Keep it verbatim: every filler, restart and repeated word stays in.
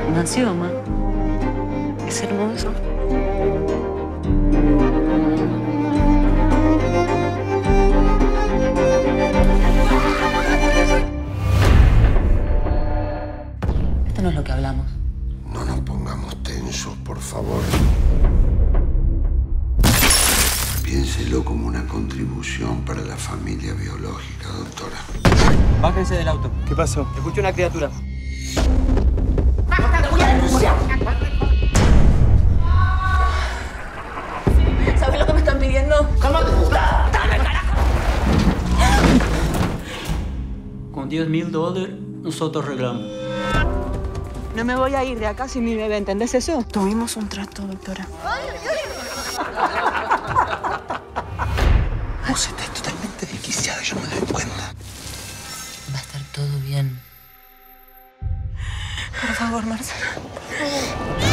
Nació, ma. Es hermoso. Esto no es lo que hablamos. No nos pongamos tensos, por favor. Piénselo como una contribución para la familia biológica, doctora. Bájense del auto. ¿Qué pasó? Escuché una criatura. ¿Sabes lo que me están pidiendo? ¡Cálmate! ¡Dale, carajo! Con diez mil dólares, nosotros arreglamos. No me voy a ir de acá sin mi bebé, ¿entendés eso? Tuvimos un trato, doctora. Vos estás totalmente desquiciada, yo me doy cuenta. Va a estar todo bien. Por favor, Marcelo.